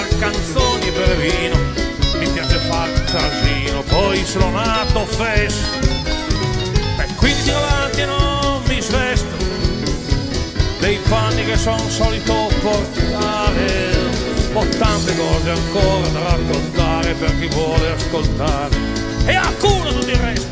far canzoni per vino, mi piace far casino, poi sono nato fesso e quindi davanti non mi svesto dei panni che son solito portare. Ho tante cose ancora da raccontare per chi vuole ascoltare e a culo tutto il resto.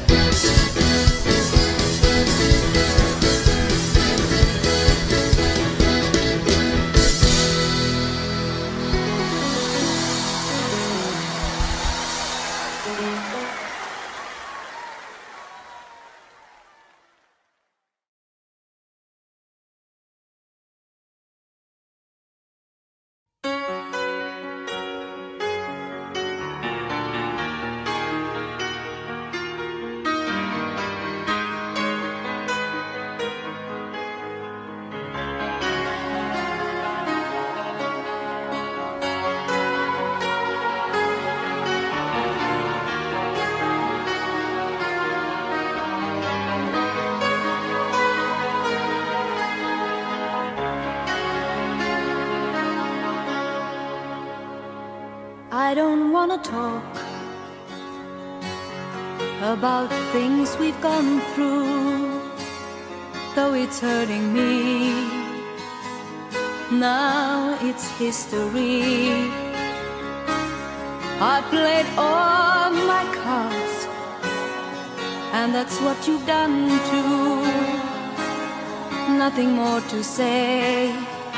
I don't wanna talk about things we've gone through, though it's hurting me. Now it's history. I played all my cards, and that's what you've done too. Nothing more to say,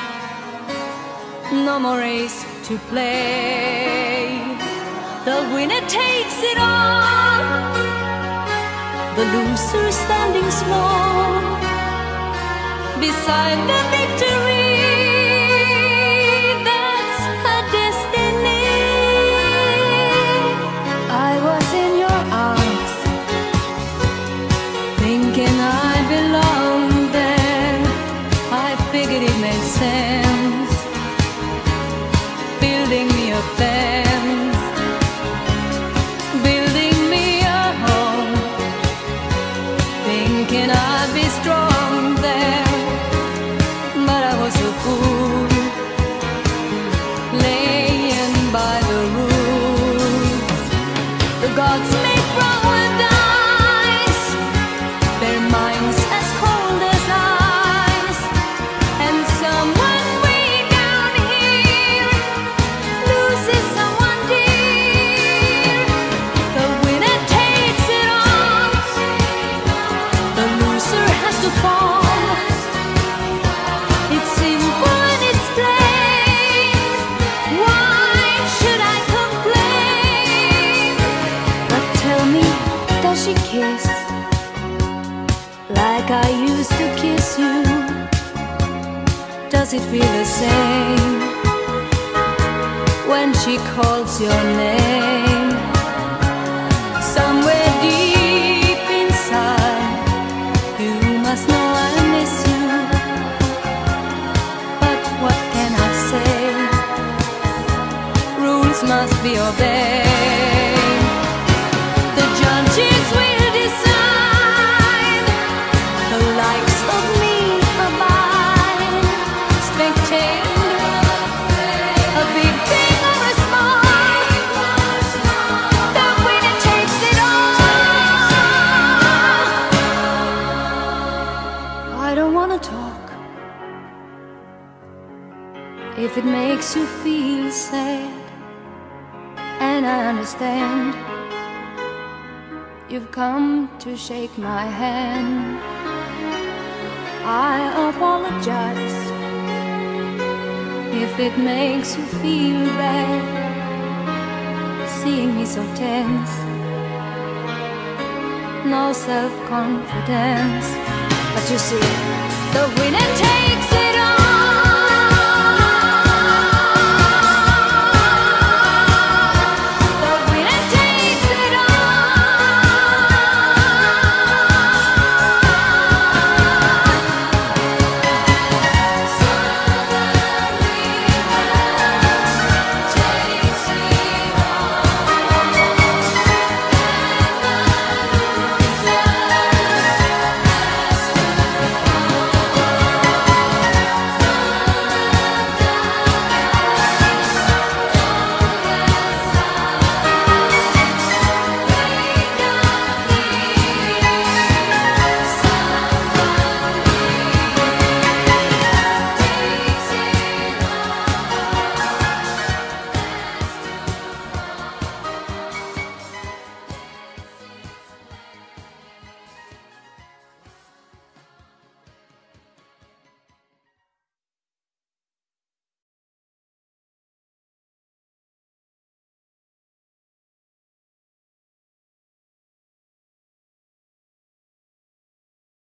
no more race to play. The winner takes it all, the loser standing small beside the victory. That's her destiny. I was in your arms, thinking I belonged there. I figured it made sense, building me a fence, building me a home, thinking I'd be strong there. But I was a fool, laying by the rules. The gods make wrong with dice, their minds as cold as ice, and someone way down here loses someone dear. The winner takes it all, the loser has to fall. It's simple and it's plain. Why should I complain? But tell me, does she kiss like I used to kiss you? Does it feel the same when she calls your name? Somewhere deep inside, you must know I miss you. But what can I say? Rules must be obeyed. The judges will decide, the likes of me abide. Spectate a big thing or a small, the winner takes it all. I don't wanna talk if it makes you feel sad, and I understand. You've come to shake my hand. I apologize if it makes you feel bad, seeing me so tense, no self-confidence. But you see, the winner takes it all. The winner takes it all.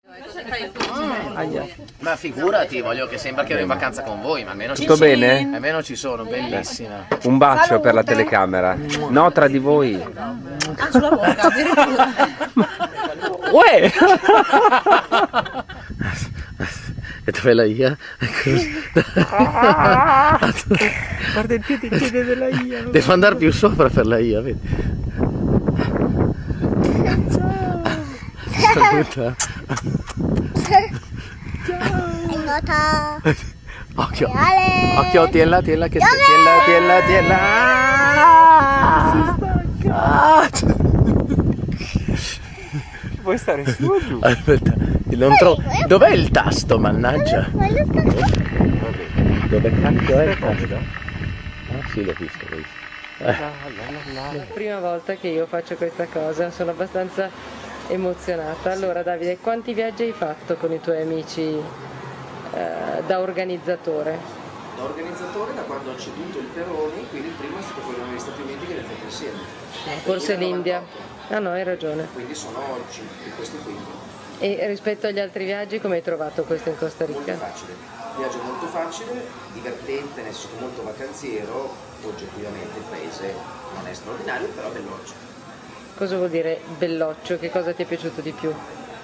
Ma figurati, voglio che sembra che ero in vacanza con voi, ma almeno Tutto bene? almeno ci sono, bellissima. Un bacio per la telecamera. No, tra di voi. Sulla bocca, Uè! E dove la Ia? Guarda il piede della Ia. Devo andare più sopra per la Ia, vedi? Saluta. Occhio, occhio, tiella che tiella. Vuoi stare su o giù? Aspetta, non trovo. Dov'è il tasto, mannaggia? Dove cacchio è il tasto? Ah sì, l'ho visto. La prima volta che io faccio questa cosa, sono abbastanza emozionata. Allora Davide, quanti viaggi hai fatto con i tuoi amici da organizzatore? Da organizzatore da quando ho ceduto il Peroni, quindi il primo è stato quello negli Stati Uniti che abbiamo fatto insieme. Forse l'India. Ah no, hai ragione. Quindi sono 5 questi qui. E rispetto agli altri viaggi, come hai trovato questo in Costa Rica? Molto facile, viaggio molto facile, divertente, nel senso molto vacanziero, oggettivamente il paese non è straordinario, però veloce. Cosa vuol dire belloccio? Che cosa ti è piaciuto di più?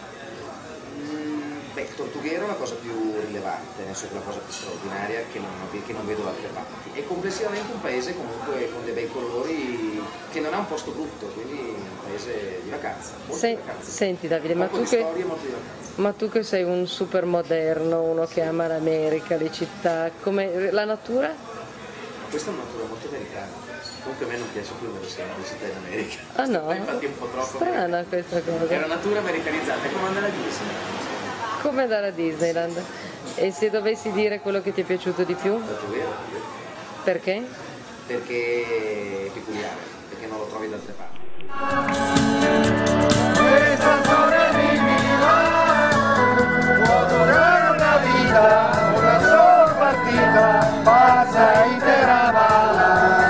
Beh, Tortuguero è la cosa più rilevante, nel senso che è la cosa più straordinaria che non vedo da altre parti. E complessivamente un paese comunque con dei bei colori, che non ha un posto brutto, quindi un paese di vacanza, molto di vacanza. Senti Davide, molto di storia, molto di vacanza. ma tu che sei un super moderno, uno che ama l'America, le città, come la natura? Questa è una natura molto americana. Comunque a me non piace più andare sempre alle città in America. Ah no? Infatti è un po' troppo. Strana questa cosa. È una natura americanizzata, è come andare a Disney. Come andare a Disneyland. E se dovessi dire quello che ti è piaciuto di più? Tortuguero. Perché? Perché è peculiare, perché non lo trovi da altre parti. Questa storia di Milano può durare una vita, una sola partita, passa intera balla.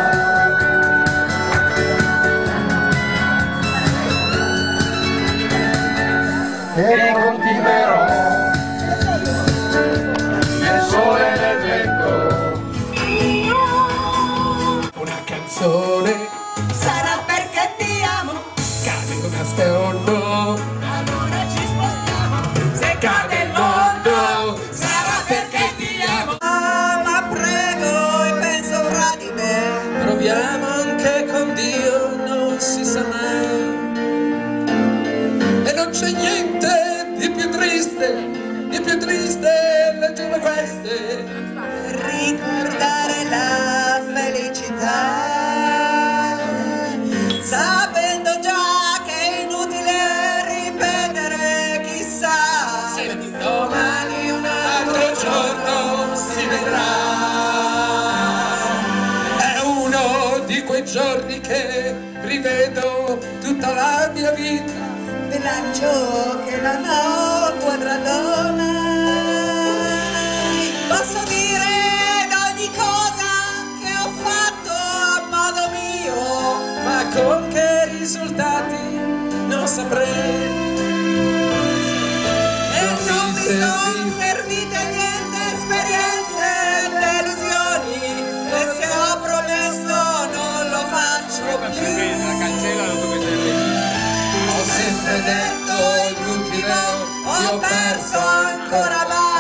E continuerò nel sole e nel vento. Una canzone Sarà perché ti amo, cade una stella, allora ci spostiamo. Se cade il mondo, sarà perché ti amo. Ma prego e penso fra di me. proviamo anche con Dio, non si sa mai. E non c'è niente di più triste, leggere queste. Ricordare la felicità, sapendo già che è inutile ripetere chissà. Se domani un altro giorno si vedrà. È uno di quei giorni che rivedo tutta la mia vita. Bilancio che non ho quadrato mai. Posso dire d'ogni cosa che ho fatto a modo mio, Ma con che risultati non saprei. e non mi sono servite niente esperienze e delusioni, e se ho promesso non lo faccio più. Ho sempre detto inutile, Ho perso ancora mai.